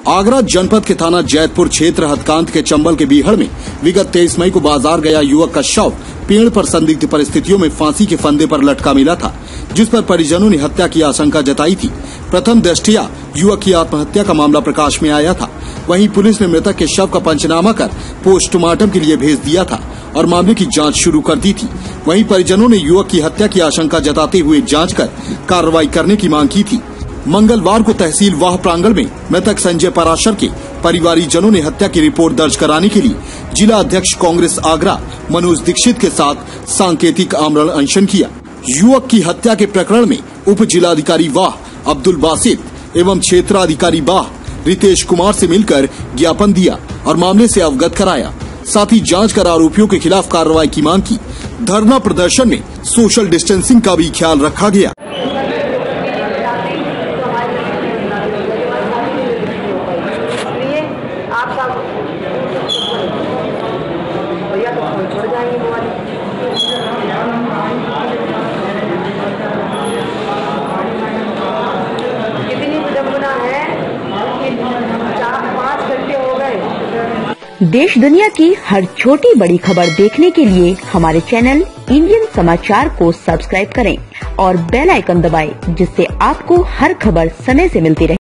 आगरा जनपद के थाना जैतपुर क्षेत्र हथकांत के चंबल के बीहड़ में विगत 23 मई को बाजार गया युवक का शव पेड़ पर संदिग्ध परिस्थितियों में फांसी के फंदे पर लटका मिला था, जिस पर परिजनों ने हत्या की आशंका जताई थी। प्रथम दृष्टया युवक की आत्महत्या का मामला प्रकाश में आया था। वहीं पुलिस ने मृतक के शव का पंचनामा कर पोस्टमार्टम के लिए भेज दिया था और मामले की जांच शुरू कर दी थी। वहीं परिजनों ने युवक की हत्या की आशंका जताते हुए जांच कर कार्रवाई करने की मांग की थी। मंगलवार को तहसील वाह प्रांगण में मृतक संजय पराशर के परिवारीजनों ने हत्या की रिपोर्ट दर्ज कराने के लिए जिला अध्यक्ष कांग्रेस आगरा मनोज दीक्षित के साथ सांकेतिक आमरण अनशन किया। युवक की हत्या के प्रकरण में उप जिलाधिकारी वाह अब्दुल बासित एवं क्षेत्राधिकारी वाह रितेश कुमार से मिलकर ज्ञापन दिया और मामले से अवगत कराया। साथ ही जांच कर आरोपियों के खिलाफ कार्रवाई की मांग की। धरना प्रदर्शन में सोशल डिस्टेंसिंग का भी ख्याल रखा गया। देश दुनिया की हर छोटी बड़ी खबर देखने के लिए हमारे चैनल इंडियन समाचार को सब्सक्राइब करें और बेल आइकन दबाएं, जिससे आपको हर खबर समय से मिलती रहे।